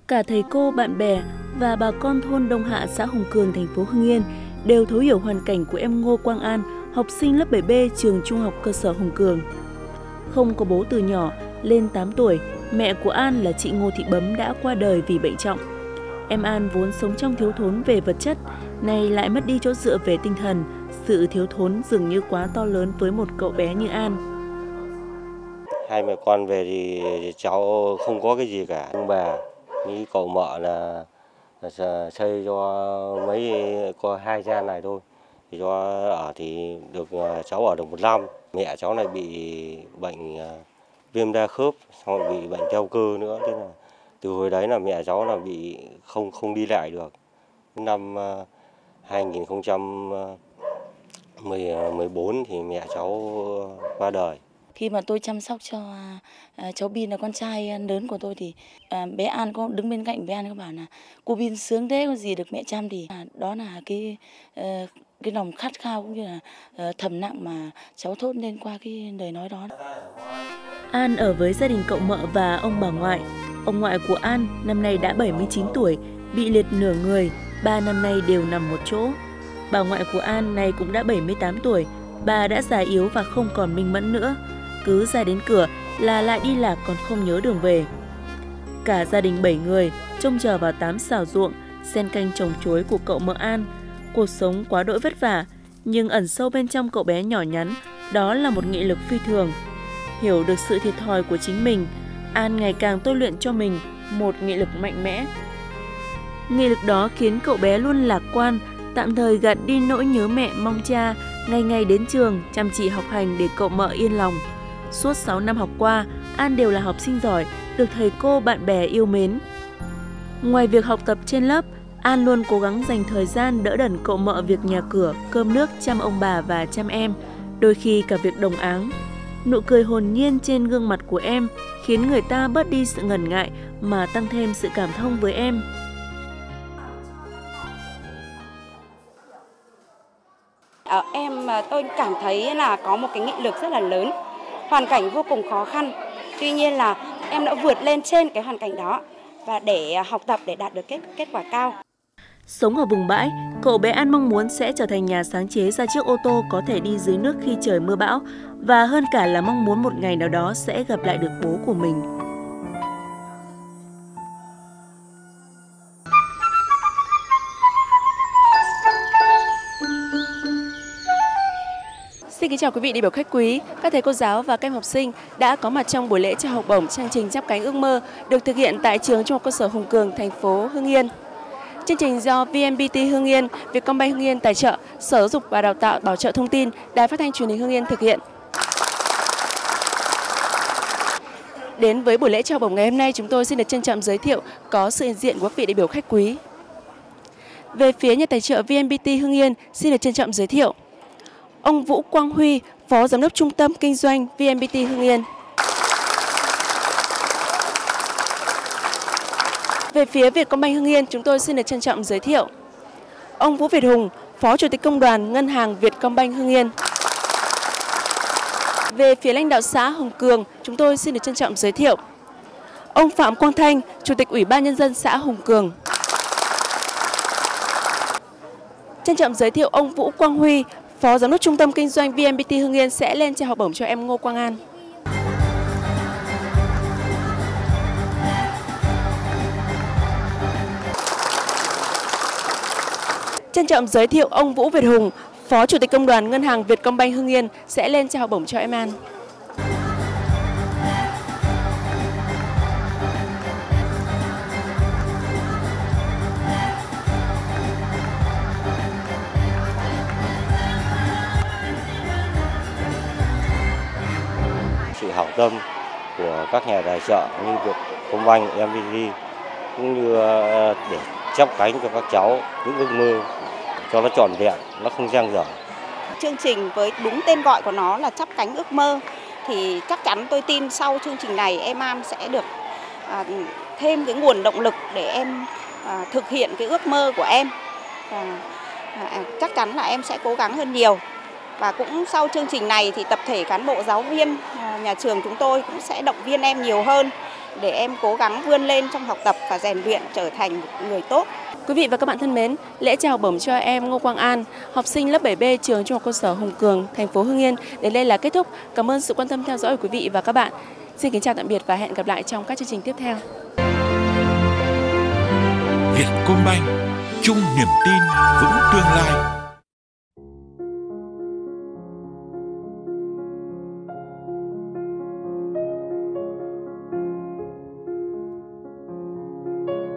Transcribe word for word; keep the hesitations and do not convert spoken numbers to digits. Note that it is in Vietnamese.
Cả thầy cô, bạn bè và bà con thôn Đông Hạ, xã Hồng Cường, thành phố Hưng Yên đều thấu hiểu hoàn cảnh của em Ngô Quang An, học sinh lớp bảy B trường Trung học cơ sở Hồng Cường. Không có bố từ nhỏ, lên tám tuổi, mẹ của An là chị Ngô Thị Bấm đã qua đời vì bệnh trọng. Em An vốn sống trong thiếu thốn về vật chất, nay lại mất đi chỗ dựa về tinh thần. Sự thiếu thốn dường như quá to lớn với một cậu bé như An. Hai mẹ con về thì cháu không có cái gì cả. Ông bà, như cậu mợ là, là xây cho mấy có hai gian này thôi. Thì cho ở thì được cháu ở được một năm. Mẹ cháu này bị bệnh viêm đa khớp, xong rồi bị bệnh teo cơ nữa. Thế là từ hồi đấy là mẹ cháu là bị không không đi lại được. Năm hai nghìn không trăm mười bốn thì mẹ cháu qua đời. Khi mà tôi chăm sóc cho à, cháu Bin là con trai lớn của tôi thì à, bé An có đứng bên cạnh bé An có bảo là cô Bin sướng thế, có gì được mẹ chăm thì à, đó là cái uh, cái lòng khát khao cũng như là uh, thầm lặng mà cháu thốt lên qua cái lời nói đó. An ở với gia đình cậu mợ và ông bà ngoại. Ông ngoại của An năm nay đã bảy mươi chín tuổi, bị liệt nửa người, ba năm nay đều nằm một chỗ. Bà ngoại của An này cũng đã bảy mươi tám tuổi, bà đã già yếu và không còn minh mẫn nữa. Cứ ra đến cửa là lại đi lạc còn không nhớ đường về. Cả gia đình bảy người trông chờ vào tám xào ruộng, xen canh trồng chuối của cậu mợ An. Cuộc sống quá đỗi vất vả, nhưng ẩn sâu bên trong cậu bé nhỏ nhắn, đó là một nghị lực phi thường. Hiểu được sự thiệt thòi của chính mình, An ngày càng tôi luyện cho mình một nghị lực mạnh mẽ. Nghị lực đó khiến cậu bé luôn lạc quan, tạm thời gạt đi nỗi nhớ mẹ mong cha, ngày ngày đến trường chăm chỉ học hành để cậu mợ yên lòng. Suốt sáu năm học qua, An đều là học sinh giỏi, được thầy cô bạn bè yêu mến. Ngoài việc học tập trên lớp, An luôn cố gắng dành thời gian đỡ đần cậu mợ việc nhà cửa, cơm nước, chăm ông bà và chăm em, đôi khi cả việc đồng áng. Nụ cười hồn nhiên trên gương mặt của em khiến người ta bớt đi sự ngần ngại mà tăng thêm sự cảm thông với em. Ở em tôi cảm thấy là có một cái nghị lực rất là lớn, hoàn cảnh vô cùng khó khăn. Tuy nhiên là em đã vượt lên trên cái hoàn cảnh đó và để học tập để đạt được kết kết quả cao. Sống ở vùng bãi, cậu bé An mong muốn sẽ trở thành nhà sáng chế ra chiếc ô tô có thể đi dưới nước khi trời mưa bão, và hơn cả là mong muốn một ngày nào đó sẽ gặp lại được bố của mình. Xin kính chào quý vị đại biểu khách quý, các thầy cô giáo và các em học sinh đã có mặt trong buổi lễ trao học bổng chương trình Chắp cánh ước mơ được thực hiện tại trường Trung học cơ sở Hồng Cường, thành phố Hưng Yên. Chương trình do vê en pê tê Hưng Yên, Vietcombank Hưng Yên tài trợ, Sở Giáo dục và Đào tạo bảo trợ thông tin, Đài Phát thanh Truyền hình Hưng Yên thực hiện. Đến với buổi lễ trao bổng ngày hôm nay, chúng tôi xin được trân trọng giới thiệu có sự hiện diện của các vị đại biểu khách quý. Về phía nhà tài trợ vê en pê tê Hưng Yên, xin được trân trọng giới thiệu ông Vũ Quang Huy, Phó Giám đốc Trung tâm Kinh doanh vê en pê tê Hưng Yên. Về phía Vietcombank Hưng Yên, chúng tôi xin được trân trọng giới thiệu ông Vũ Việt Hùng, Phó Chủ tịch Công đoàn Ngân hàng Vietcombank Hưng Yên. Về phía lãnh đạo xã Hồng Cường, chúng tôi xin được trân trọng giới thiệu ông Phạm Quang Thanh, Chủ tịch Ủy ban Nhân dân xã Hồng Cường. Trân trọng giới thiệu ông Vũ Quang Huy, Phó Giám đốc Trung tâm Kinh doanh vê en pê tê Hưng Yên sẽ lên trao học bổng cho em Ngô Quang An. Trân trọng giới thiệu ông Vũ Việt Hùng, Phó Chủ tịch Công đoàn Ngân hàng Vietcombank Hưng Yên sẽ lên trao học bổng cho em An. Sự hảo tâm của các nhà tài trợ như Vietcombank, em vê tê cũng như để chắp cánh cho các cháu những ước mơ cho nó trọn vẹn, nó không dang dở. Chương trình với đúng tên gọi của nó là Chắp cánh ước mơ thì chắc chắn tôi tin sau chương trình này em An sẽ được à, thêm cái nguồn động lực để em à, thực hiện cái ước mơ của em. À, à, chắc chắn là em sẽ cố gắng hơn nhiều. Và cũng sau chương trình này thì tập thể cán bộ giáo viên à, nhà trường chúng tôi cũng sẽ động viên em nhiều hơn để em cố gắng vươn lên trong học tập và rèn luyện trở thành một người tốt. Quý vị và các bạn thân mến, lễ chào bổng cho em Ngô Quang An, học sinh lớp bảy B trường Trung học cơ sở Hùng Cường, thành phố Hưng Yên đến đây là kết thúc. Cảm ơn sự quan tâm theo dõi của quý vị và các bạn. Xin kính chào tạm biệt và hẹn gặp lại trong các chương trình tiếp theo. Vietcombank, chung niềm tin, vững tương lai.